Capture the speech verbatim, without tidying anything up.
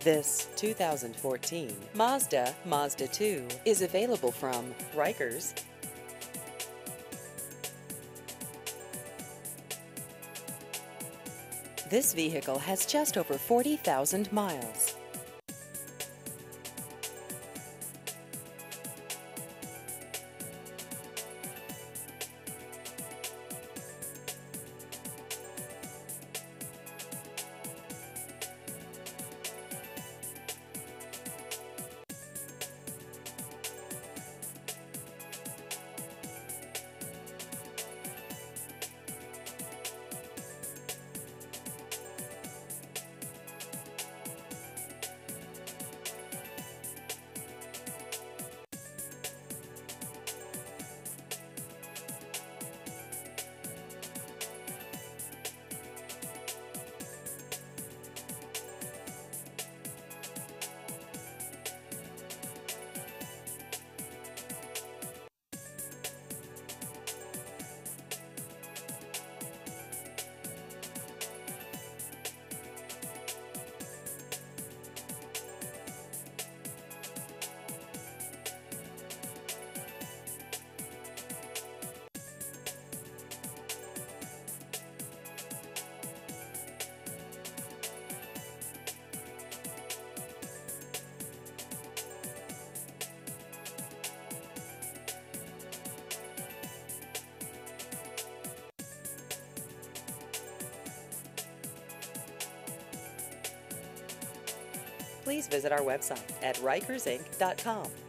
This two thousand fourteen Mazda Mazda two is available from Rikers. This vehicle has just over forty thousand miles. Please visit our website at Rikers Inc dot com.